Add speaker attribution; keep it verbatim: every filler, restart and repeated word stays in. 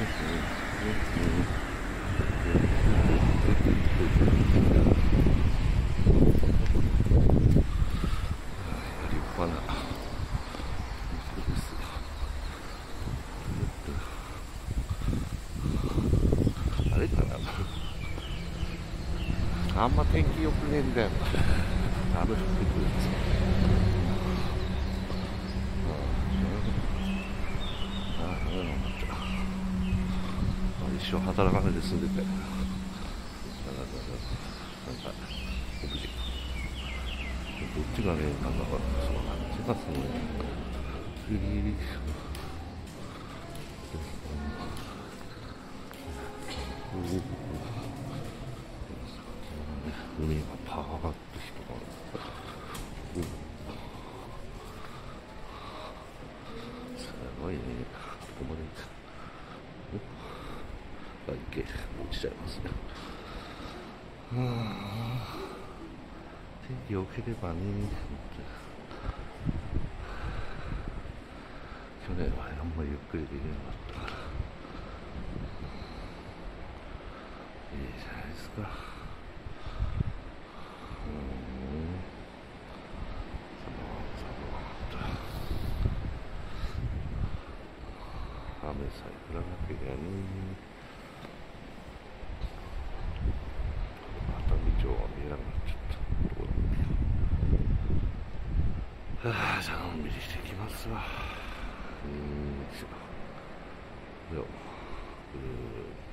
Speaker 1: 派な水ですよ。あれかな、あんま天気良くねえんだよ。雨降ってくるんですよ。ああ、ダメなんだった。一生働かないで住んでて、なんかオブジェどっちがね、なんだかそうなっちますね。次海がパーッと人がすごいね。ここまであ、いけ、落ちちゃいますね。はあ、天気良ければね。去年はあんまりゆっくりできなかったから。いいじゃないですか。うん。雨さえ降らなければね。熱海城は見えなくなっちゃった。どこだっけ。はあ、じゃあのんびりしてきますわ。うーん、よいしょ。よっ。